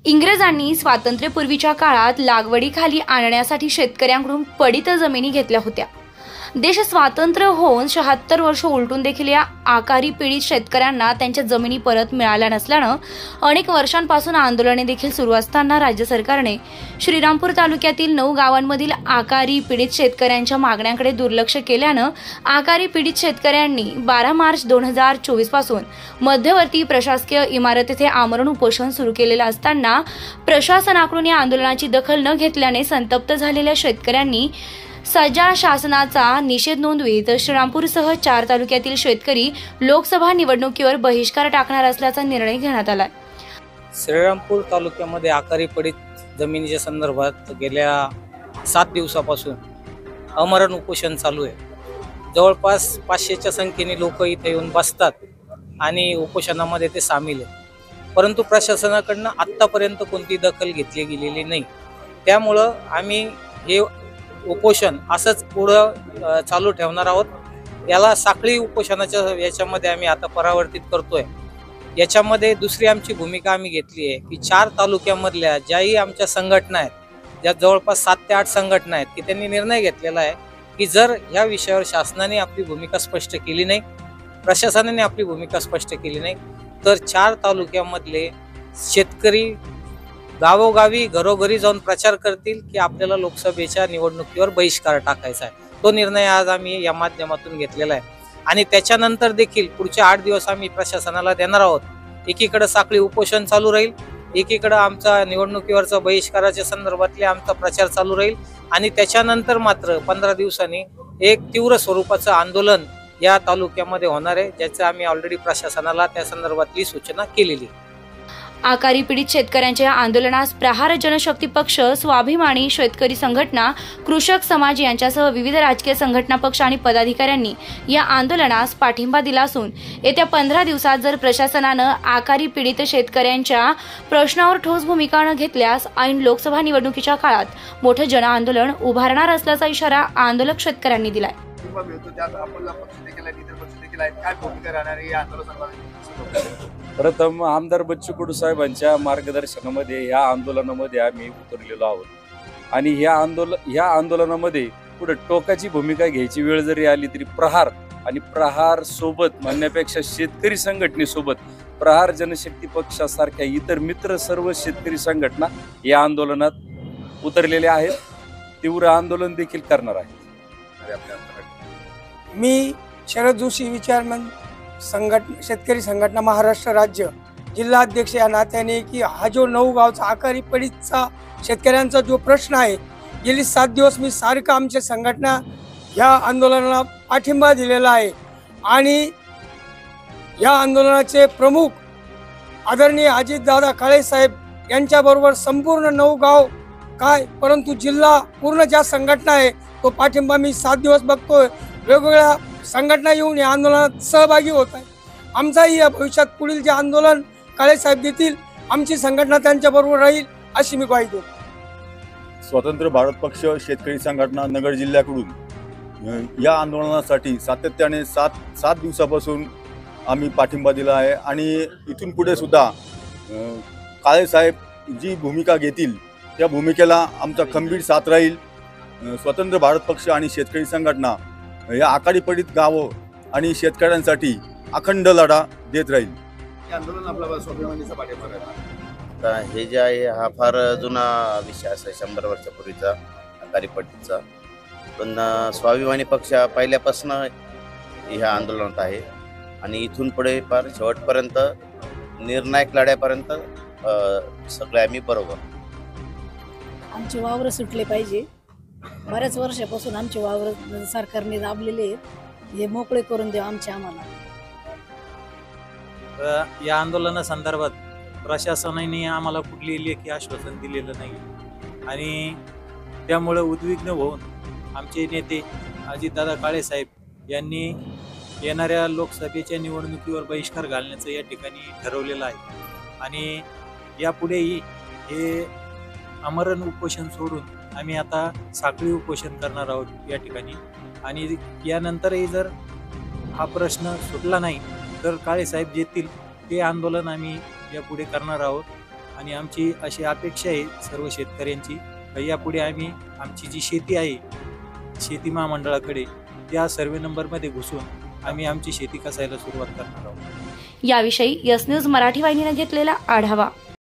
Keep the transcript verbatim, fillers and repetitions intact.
इंग्रजांनी स्वातंत्र्यपूर्वीच्या काळात लागवडीखाली आणण्यासाठी शेतकऱ्यांकडून पडीत जमिनी घेतल्या होत्या। देश स्वातंत्र्य होऊन शहात्तर वर्ष उलटून देखील या आकारी पीडित शेतकऱ्यांना त्यांच्या जमिनी परत मिळाल्या नसल्यानं अनेक वर्षांपासून आंदोलने देखील सुरू असताना राज्य सरकारने श्रीरामपूर तालुक्यातील नऊ गावांमधील आकारी पीडित शेतकऱ्यांच्या मागण्यांकडे दुर्लक्ष केल्यानं आकारी पीडित शेतकऱ्यांनी बारा मार्च दोन हजार चोवीस पासून मध्यवर्ती प्रशासकीय इमारत येथे आमरण उपोषण सुरू केलेलं असताना प्रशासनाकडून या आंदोलनाची दखल न घेतल्याने संतप्त झालेल्या शेतकऱ्यांनी सज्जा शासनाचा निषेध नोंदवीत श्रीरामपूरसह चार तालुक्यातील शेतकरी लोकसभा निवडणुकीवर बहिष्कार टाकणार असल्याचा निर्णय घेण्यात आला। श्रीरामपूर तालुक्यामध्ये आकारी पडीत जमिनीच्या संदर्भात गेल्या सात दिवसापासून आमरण उपोषण चालू आहे। जवळपास पाचशेच्या संख्येने लोक इथे येऊन बसतात आणि उपोषणामध्ये ते सामील आहेत, परंतु प्रशासनाकडून आत्तापर्यंत कोणती दखल घेतली गेलेली नाही। त्यामुळं आम्ही हे उपोषण असंच पुढं चालू ठेवणार आहोत। याला साखळी उपोषणाच्या याच्यामध्ये आम्ही आता परावर्तित करतोय। याच्यामध्ये दुसरी आमची भूमिका आम्ही घेतली आहे की चार तालुक्यामधल्या ज्याही आमच्या संघटना आहेत, ज्या जवळपास सात ते आठ संघटना आहेत, की त्यांनी निर्णय घेतलेला आहे की जर या विषयावर शासनाने आपली भूमिका स्पष्ट केली नाही, प्रशासनाने आपली भूमिका स्पष्ट केली नाही, तर चार तालुक्यामधले शेतकरी गावोगावी घरोघरी जाऊन प्रचार करतील की आपल्याला लोकसभेच्या निवडणुकीवर बहिष्कार टाकायचा आहे। तो निर्णय आज आम्ही या माध्यमातून घेतलेला आहे आणि त्याच्यानंतर देखील पुढचे आठ दिवस आम्ही प्रशासनाला देणार आहोत। एकीकडे साखळी उपोषण चालू राहील, एकीकडे आमचा निवडणुकीवरचा बहिष्काराच्या संदर्भातले आमचा प्रचार चालू राहील आणि त्याच्यानंतर मात्र पंधरा दिवसांनी एक तीव्र स्वरूपाचं आंदोलन या तालुक्यामध्ये होणार आहे, ज्याचं आम्ही ऑलरेडी प्रशासनाला त्या संदर्भातली सूचना केलेली आहे। आकारी पीडित शेतकऱ्यांच्या आंदोलनास प्रहार जनशक्ती पक्ष, स्वाभिमानी शेतकरी संघटना, कृषक समाज यांच्यासह विविध राजकीय संघटना पक्ष आणि पदाधिकाऱ्यांनी या आंदोलनास पाठिंबा दिला असून येत्या पंधरा दिवसात जर प्रशासनानं आकारी पीडित शेतकऱ्यांच्या प्रश्नावर ठोस भूमिका न घेतल्यास ऐन लोकसभा निवडणुकीच्या काळात मोठं जन आंदोलन उभारणार असल्याचा इशारा आंदोलक शेतकऱ्यांनी दिलाय। प्रथम आमदार बच्चू कडू साहेबांच्या मार्गदर्शनामध्ये या आंदोलनामध्ये आम्ही उतरलेलो आहोत आणि ह्या आंदोलन ह्या आंदोलनामध्ये पुढे टोकाची भूमिका घ्यायची वेळ जरी आली तरी प्रहार आणि प्रहार सोबत म्हणण्यापेक्षा शेतकरी संघटनेसोबत प्रहार जनशक्ती पक्षासारख्या इतर मित्र सर्व शेतकरी संघटना या आंदोलनात उतरलेल्या आहेत, तीव्र आंदोलन देखील करणार आहेत। मी शरद जोशी विचारमन संघटना शेतकरी संघटना महाराष्ट्र राज्य जिल्हा अध्यक्ष या नात्याने की हा जो नऊ गावचा आकारी पडीतचा शेतकऱ्यांचा जो प्रश्न आहे, गेली सात दिवस मी सारखं आमच्या संघटना या आंदोलनाला पाठिंबा दिलेला आहे आणि या आंदोलनाचे प्रमुख आदरणीय अजितदादा काळे साहेब यांच्याबरोबर संपूर्ण नऊ गाव काय परंतु जिल्हा पूर्ण ज्या संघटना आहे तो पाठिंबा मी सात दिवस बघतोय। वेगवेगळ्या संघटना येऊन या आंदोलनात सहभागी होत आहे। आमचाही या भविष्यात पुढील जे आंदोलन काळे साहेब देतील आमची संघटना त्यांच्याबरोबर राहील अशी मी ग्वाही देतो। स्वतंत्र भारत पक्ष शेतकरी संघटना नगर जिल्ह्याकडून या आंदोलनासाठी सातत्याने सात सात दिवसापासून आम्ही पाठिंबा दिला आहे आणि इथून पुढे सुद्धा काळे साहेब जी भूमिका घेतील त्या भूमिकेला आमचा खंबीर साथ राहील। स्वतंत्र भारत पक्ष आणि शेतकरी संघटना या आकारी पडीत गावं आणि शेतकऱ्यांसाठी अखंड लढा देत राहील। आंदोलन आपला स्वाभिमानीचा पाठिंबा आहे। हे जे आहे हा फार जुना विषय आहे, शंभर वर्षापूर्वीचा आकारी पडीतचा, पण स्वाभिमानी पक्ष पहिल्यापासून ह्या आंदोलनात आहे आणि इथून पुढे फार शेवटपर्यंत निर्णायक लढ्यापर्यंत सगळे आम्ही बरोबर। आमचे वावर सुटले पाहिजे, बऱ्याच वर्षापासून आमचे वावर सरकारने दाबलेले आहेत, हे मोकळे करून द्या आमच्या आम्हाला। या आंदोलनासंदर्भात प्रशासनाने आम्हाला कुठली लेखी आश्वासन दिलेलं नाही आणि त्यामुळे उद्विग्न होऊन आमचे नेते अजितदादा काळे साहेब यांनी येणाऱ्या लोकसभेच्या निवडणुकीवर बहिष्कार घालण्याचं या ठिकाणी ठरवलेलं आहे आणि यापुढेही हे आमरण उपोषण सोडून आम्ही आता साखळी उपोषण करणार आहोत या ठिकाणी आणि यानंतरही जर हा प्रश्न सुटला नाही तर काळे साहेब जेतील ते आंदोलन आम्ही यापुढे करणार आहोत। आणि आमची अशी अपेक्षा आहे सर्व शेतकऱ्यांची, यापुढे आम्ही आमची जी शेती आहे शेती महामंडळाकडे त्या सर्वे नंबरमध्ये घुसून आम्ही आमची शेती कसायला सुरुवात करणार आहोत. याविषयी यस न्यूज मराठी वाहिनीने घेतलेला आढावा.